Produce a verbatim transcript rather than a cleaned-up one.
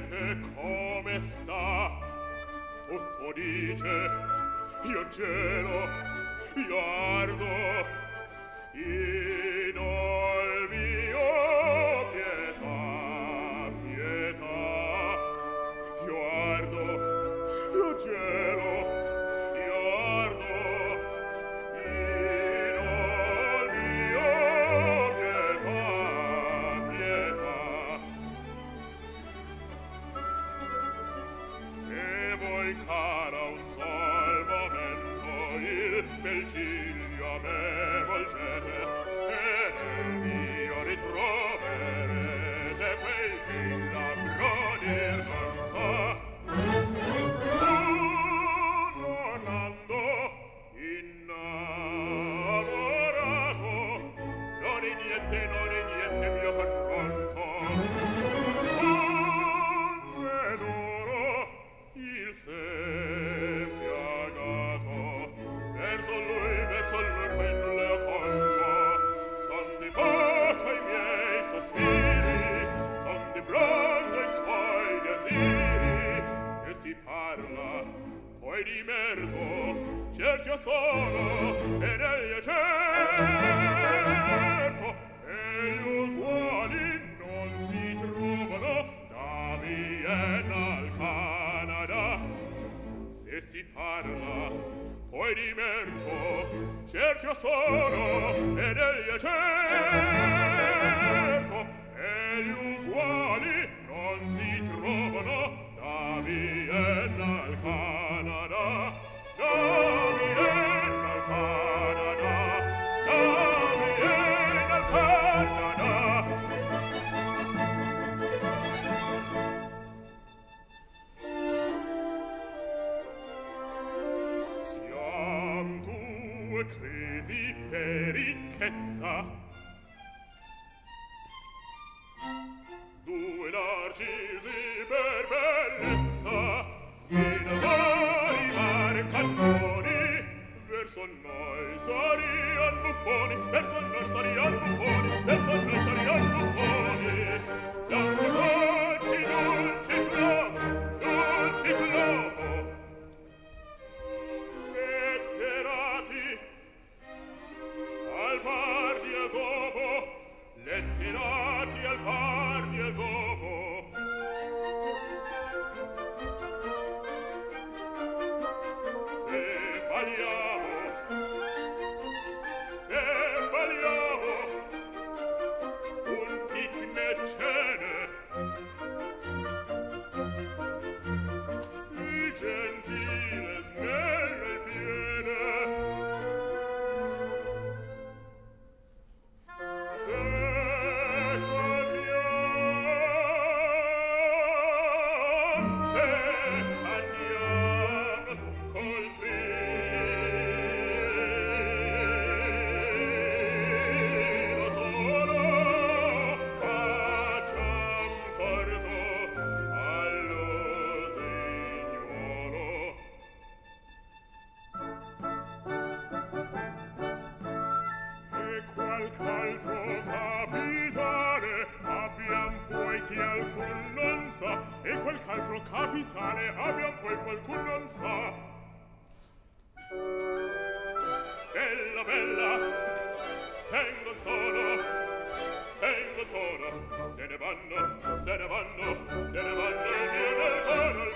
Rivolgete come sta? Tutto dice, io gelo, io ardo, in ol mio pietà, pietà. Io ardo, io gelo, io ardo, in ol mio pietà, pietà. E voi, cara, un sol momento il bel ciglio a me volgete, e nel mio ritroverete quel che il labbro dir non sa. Un Orlando innamorato, non è niente, non è niente mio confronto. Un vedoro il sé piagato, verso lui, verso lui poi non le conto. Son di poco i miei sospiri, son di bronzo i suoi desiri. Se si parla poi di merito, certo sono e negli certo, e gli uguali non si trovano da Vienna al Canada. Se si parla poi di merito, certo sono e negli certo, e gli uguali non si trovano da Vienna al Canada, da Vienna al Canada, da Vienna al Canada. Siam due crisi per ricchezza, due narcisi per bellezza, in vari marcannoni, verso noi sarian buffoni, verso noi sarian buffoni, verso noi sarian buffoni. Siamo dolci, dolci globo, dolci globo, letterati al par di Esopo, letterati al par di Esopo. Se balliamo, se balliamo un picnic cene, si gentile snello il piede, se cantiam, se cantiam col trino solo, facciam torto allo signuolo. E qualch'altro capitale abbiam poi che alcun non sa, e qualch'altro capitale abbiam poi qualcun non sa. Bella, bella, vengon solo, vengon solo, se ne vanno, se ne vanno, se ne vanno il mio del coro, il